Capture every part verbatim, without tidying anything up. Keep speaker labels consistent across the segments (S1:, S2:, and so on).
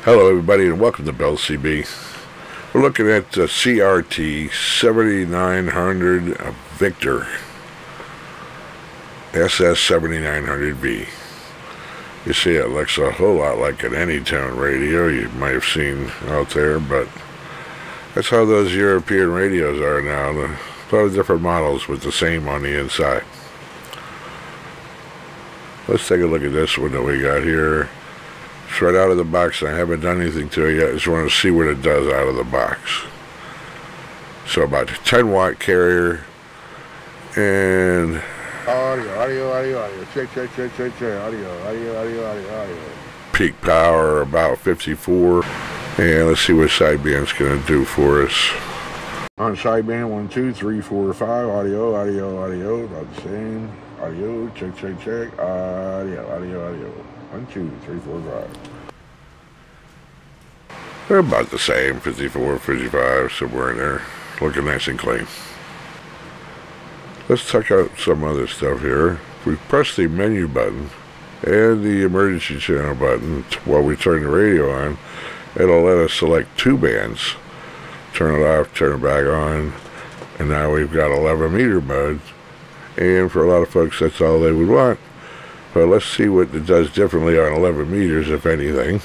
S1: Hello everybody and welcome to Bell C B. We're looking at the C R T seventy-nine hundred Victor S S seventy-nine hundred V. You see it looks a whole lot like an Anytone radio you might have seen out there, but that's how those European radios are now. A lot of different models with the same on the inside. Let's take a look at this one that we got here. It's right out of the box, and I haven't done anything to it yet. I just want to see what it does out of the box. So about a ten watt carrier, and
S2: audio, audio, audio, audio, check, check, check, check, check, audio, audio, audio, audio, audio.
S1: Peak power about fifty-four, and let's see what sideband's going to do for us.
S2: On sideband one, two, three, four, five, audio, audio, audio, about the same. Audio, check, check, check, audio, audio, audio. One, two, three, four, five.
S1: They're about the same, fifty-four, fifty-five, somewhere in there. Looking nice and clean. Let's check out some other stuff here. If we press the menu button and the emergency channel button while we turn the radio on, it'll let us select two bands. Turn it off, turn it back on, and now we've got eleven meter mode. And for a lot of folks, that's all they would want. But let's see what it does differently on eleven meters, if anything.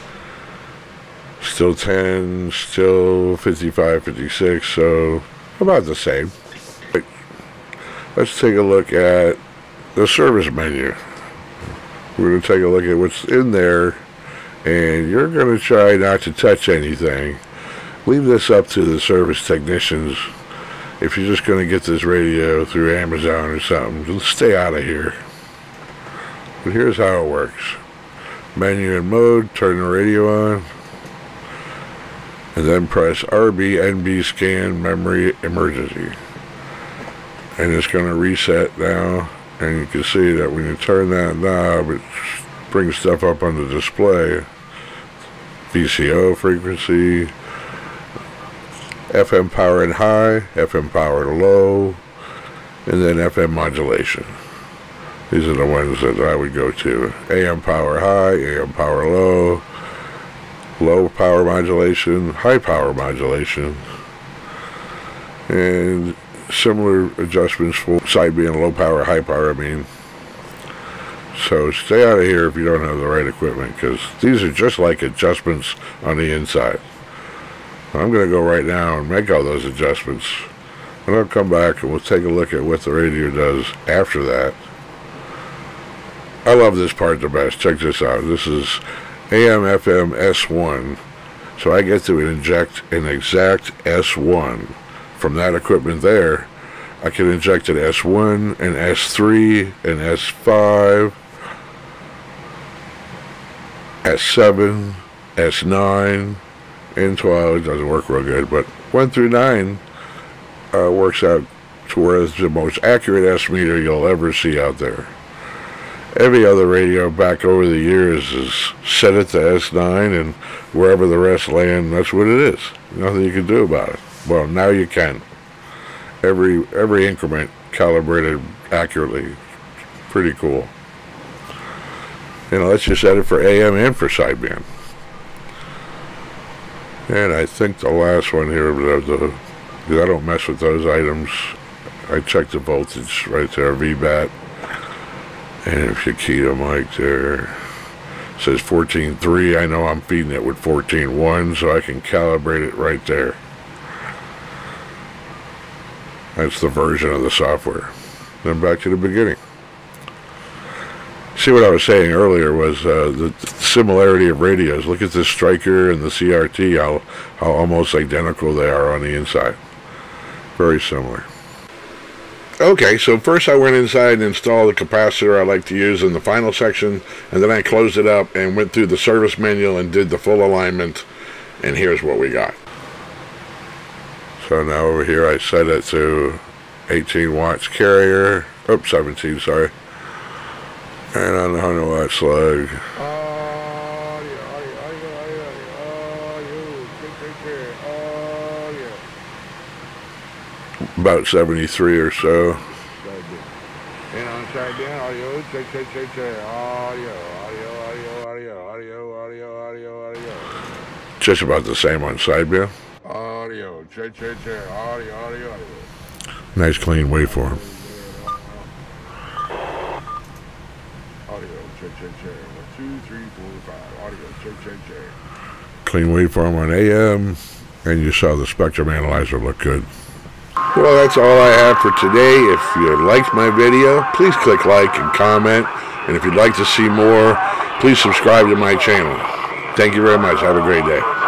S1: Still ten, still fifty-five, fifty-six, so about the same. Let's take a look at the service menu. We're going to take a look at what's in there, and you're going to try not to touch anything. Leave this up to the service technicians. If you're just going to get this radio through Amazon or something, just stay out of here. But here's how it works. Menu and mode, turn the radio on, and then press R B N B scan memory emergency. And it's going to reset now, and you can see that when you turn that knob, it brings stuff up on the display. V C O frequency, F M power and high, F M power low, and then F M modulation. These are the ones that I would go to. A M power high, A M power low, low power modulation, high power modulation, and similar adjustments for sideband, low power, high power, I mean. So stay out of here if you don't have the right equipment, because these are just like adjustments on the inside. I'm going to go right now and make all those adjustments, and I'll come back and we'll take a look at what the radio does after that. I love this part the best. Check this out. This is A M F M S one, so I get to inject an exact S one from that equipment there. I can inject an S one, an S three, an S five, S seven, S nine, and twelve. It doesn't work real good, but one through nine uh, works out to where it's the most accurate S-meter you'll ever see out there. Every other radio back over the years is set at the S nine, and wherever the rest land, that's what it is. Nothing you can do about it. Well, now you can. Every every increment calibrated accurately. Pretty cool. And it lets you set it for A M and for sideband. And I think the last one here, the, because I don't mess with those items, I check the voltage right there, V BAT. And if you key the mic there, it says fourteen three. I know I'm feeding it with fourteen one, so I can calibrate it right there. That's the version of the software. Then back to the beginning. See, what I was saying earlier was uh, the similarity of radios. Look at this Stryker and the C R T, how, how almost identical they are on the inside. Very similar. Okay, so first I went inside and installed the capacitor I like to use in the final section, and then I closed it up and went through the service manual and did the full alignment, and here's what we got. So now over here I set it to eighteen watts carrier, oops, seventeen, sorry, and on the one hundred watt slug.
S2: Audio, audio, audio, audio, audio, check, check, check, audio.
S1: About seventy-three or so.
S2: And on sideband, audio, check, check, check, check, audio, audio, audio, audio, audio, audio, audio, audio, audio.
S1: Just about the same on sideband.
S2: Audio, check, check, check. Audio, audio, audio.
S1: Nice clean waveform.
S2: Audio, check, check, check. One, two, three, four, five. Audio, check, check, check.
S1: Clean waveform on A M, and you saw the spectrum analyzer look good. Well, that's all I have for today. If you liked my video, please click like and comment. And if you'd like to see more, please subscribe to my channel. Thank you very much. Have a great day.